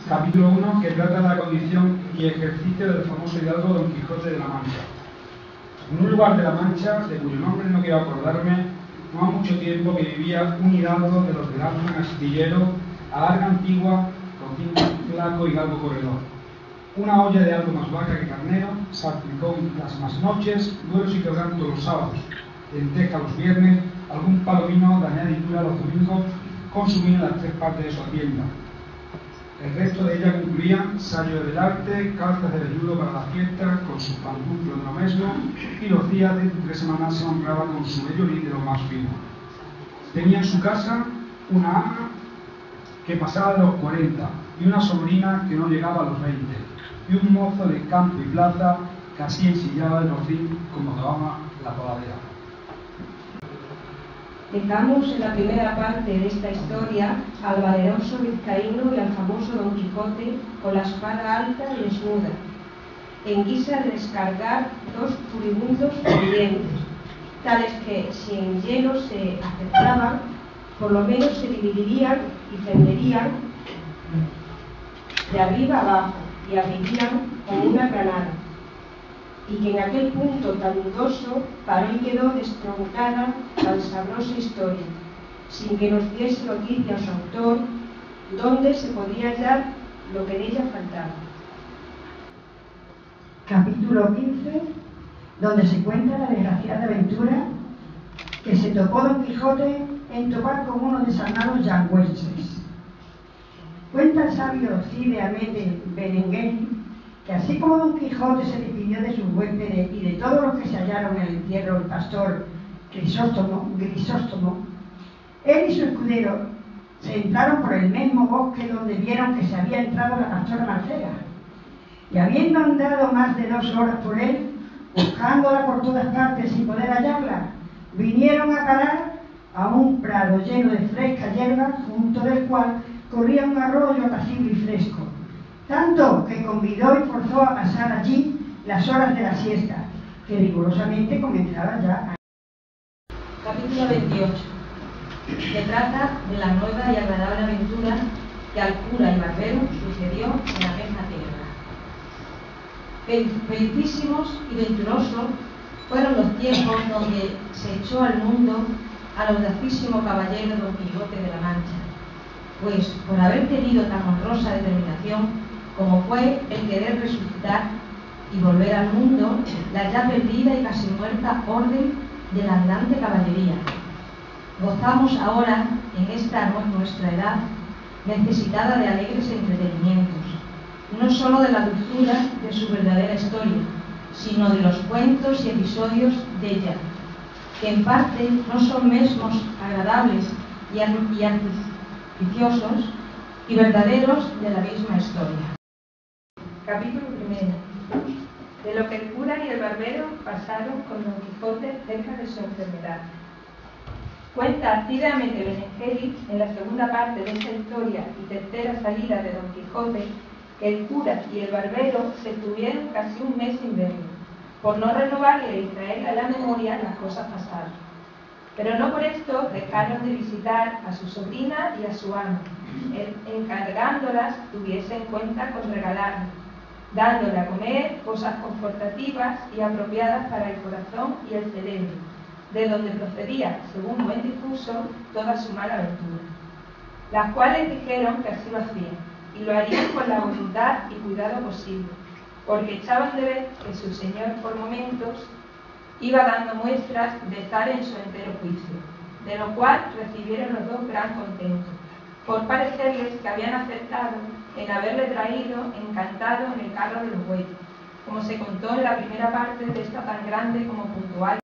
Capítulo 1, que trata de la condición y ejercicio del famoso hidalgo Don Quijote de la Mancha. En un lugar de la Mancha, de cuyo nombre no quiero acordarme, no ha mucho tiempo que vivía un hidalgo de los de alma astillero, a larga antigua, rocín flaco y galgo corredor. Una olla de algo más vaca que carnero, salpicón las más noches, duelos y quebranto los sábados, lenteja los viernes, algún palomino de añadidura los domingos, consumían las 3 partes de su hacienda. El resto de ella concluía sayo del arte, calzas de velludo para la fiesta, con sus pantuflos de lo mismo, y los días de 3 semanas se honraba con su bello lin de lo más fino. Tenía en su casa una ama que pasaba de los 40, y una sobrina que no llegaba a los 20, y un mozo de campo y plaza que así ensillaba el rocín como acababa la coladera. Dejamos en la primera parte de esta historia al valeroso vizcaíno y al famoso Don Quijote con la espada alta y desnuda, en guisa de descargar 2 furibundos pendientes, tales que, si en hielo se acercaban, por lo menos se dividirían y fenderían de arriba abajo y abrirían como una granada, y que en aquel punto tan dudoso paró y quedó destroncada tan sabrosa historia, sin que nos diese noticia su autor, dónde se podría hallar lo que en ella faltaba. Capítulo 15, donde se cuenta la desgraciada aventura que se topó Don Quijote en topar con unos desarmados yangüeses. Cuenta el sabio Cide Hamete Benengeli que así como Don Quijote se despidió de sus huéspedes y de todos los que se hallaron en el entierro del pastor Grisóstomo, él y su escudero se entraron por el mismo bosque donde vieron que se había entrado la pastora Marcela, y habiendo andado más de 2 horas por él, buscándola por todas partes sin poder hallarla, vinieron a parar a un prado lleno de fresca hierba, junto del cual corría un arroyo apacible y fresco, tanto que convidó y forzó a pasar allí las horas de la siesta, que rigurosamente comenzaban ya. Capítulo 28, que trata de la nueva y agradable aventura que al cura y barbero sucedió en la misma tierra. Felicísimos y venturosos fueron los tiempos donde se echó al mundo al audacísimo caballero Don Quijote de la Mancha, pues por haber tenido tan honrosa determinación como fue el querer resucitar y volver al mundo la ya perdida y casi muerta orden de la andante caballería. Gozamos ahora, en esta nuestra edad, necesitada de alegres entretenimientos, no sólo de la dulzura de su verdadera historia, sino de los cuentos y episodios de ella, que en parte no son mesmos agradables y artificiosos y verdaderos de la misma historia. Capítulo 1. De lo que el cura y el barbero pasaron con Don Quijote cerca de su enfermedad. Cuenta Cide Hamete Benengeli, en la segunda parte de esta historia y tercera salida de Don Quijote, que el cura y el barbero se tuvieron casi un mes sin verlo, por no renovarle y traerle a la memoria las cosas pasadas. Pero no por esto dejaron de visitar a su sobrina y a su ama, encargándolas tuviese en cuenta con regalarle, dándole a comer cosas confortativas y apropiadas para el corazón y el cerebro, de donde procedía, según buen difuso, toda su mala aventura. Las cuales dijeron que así lo hacían, y lo harían con la voluntad y cuidado posible, porque echaban de ver que su señor por momentos iba dando muestras de estar en su entero juicio, de lo cual recibieron los dos gran contento, por parecerles que habían acertado en haberle traído encantado en el carro de los bueyes, como se contó en la primera parte de esta tan grande como puntual